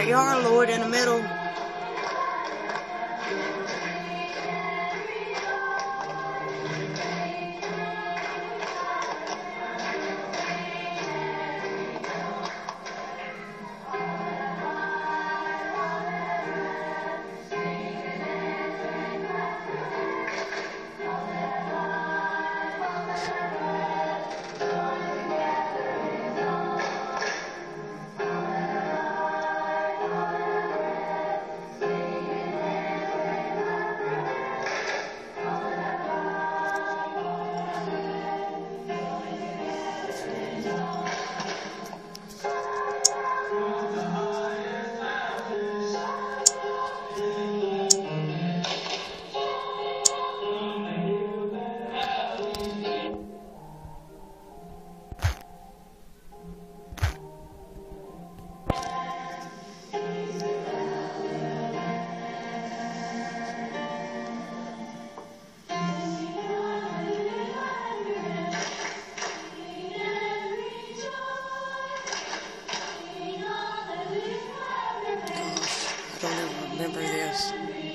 Right you are, Lord, in the middle. I don't even remember this.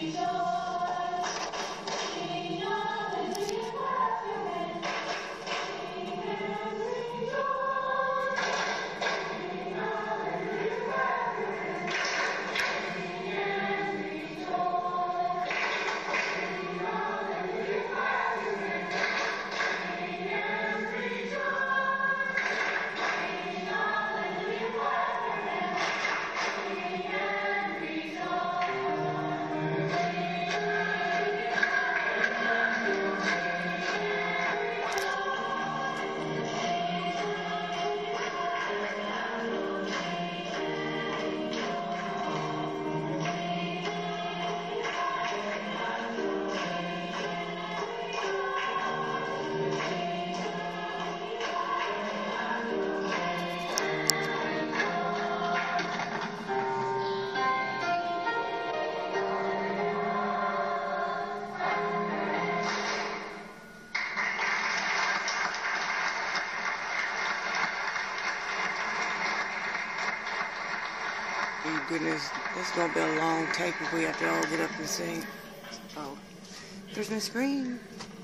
Oh goodness, this is gonna be a long tape if we have to all get up and sing. Oh, there's no screen.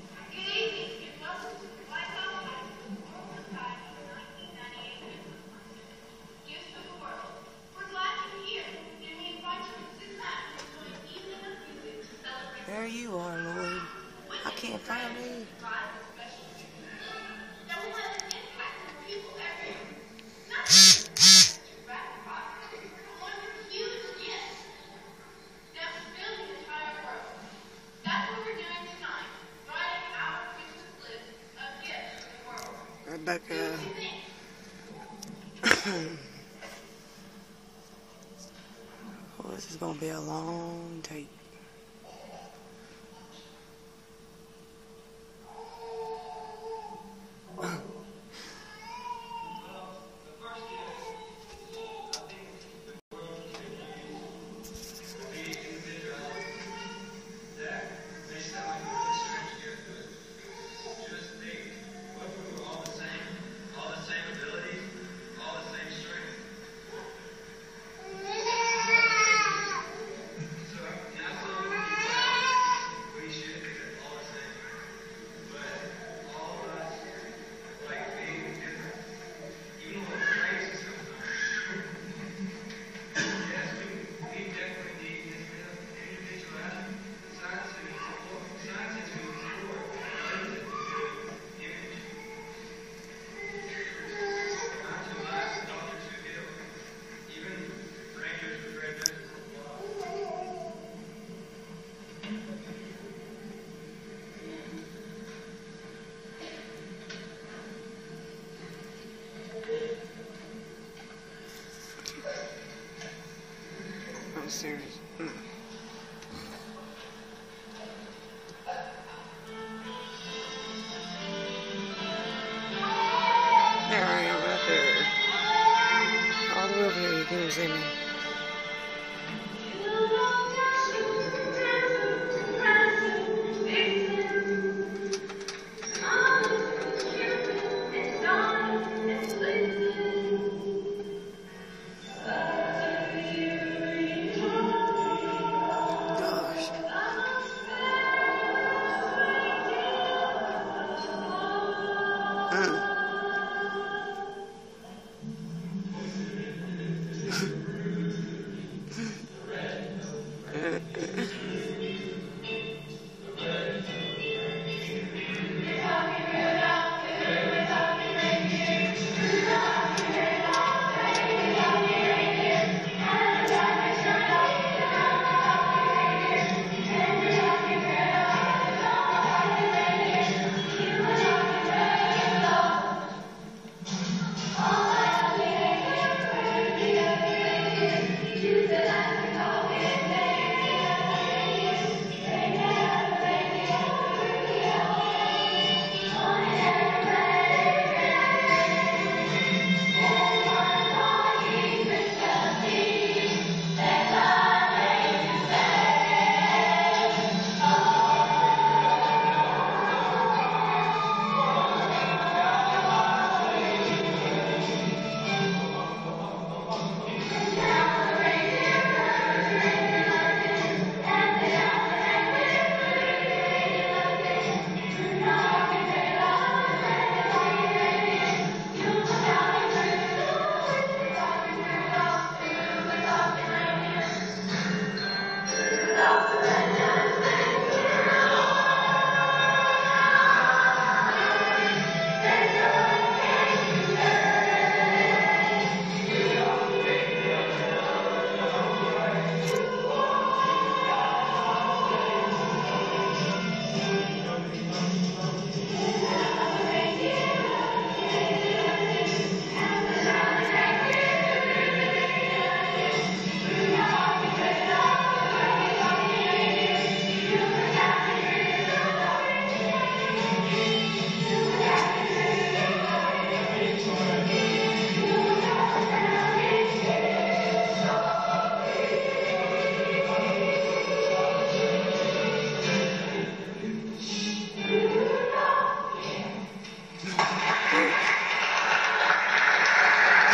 There you are, Lord. I can't find me. Rebecca. Oh, this is gonna be a long tape. I'm serious. There I am, right there. All the way over here, you can see me.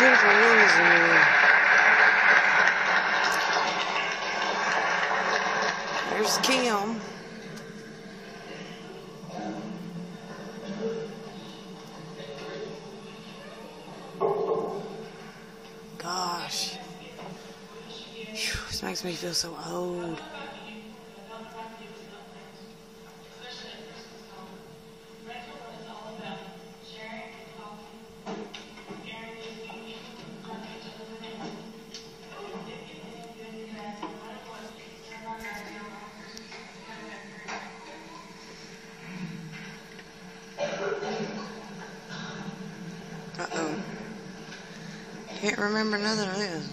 Jennifer Williams in there. There's Kim. Gosh. Whew, this makes me feel so old. Uh-oh. Can't remember none of this.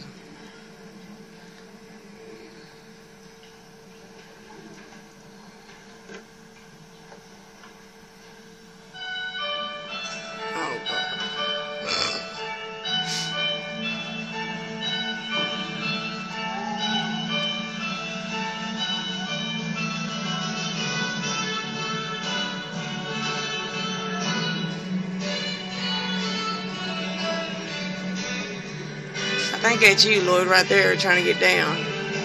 Oh, God. I think that's you, Lloyd, right there trying to get down.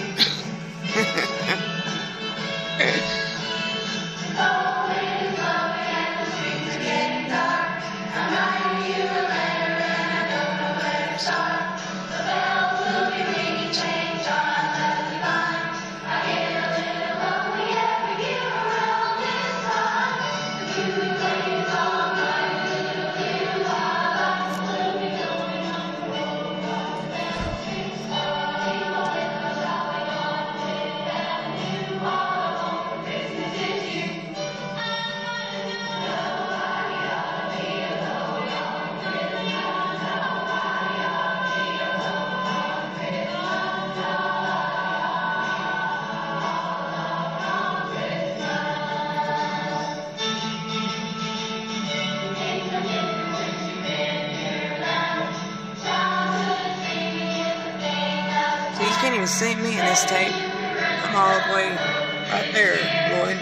So you can't even see me in this tape. I'm all the way right there, Lloyd.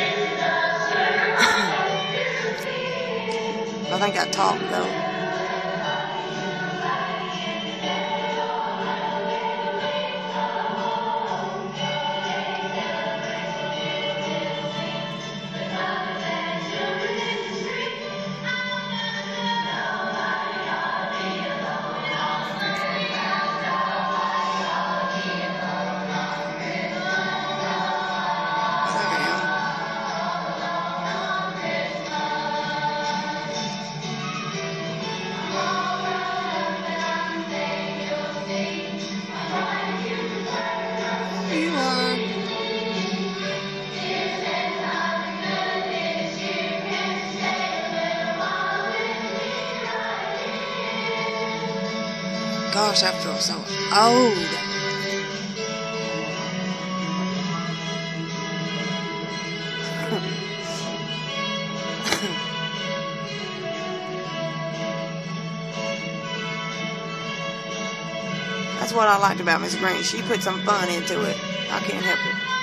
I think I talked though. Gosh, I feel so old. That's what I liked about Miss Green. She put some fun into it. I can't help it.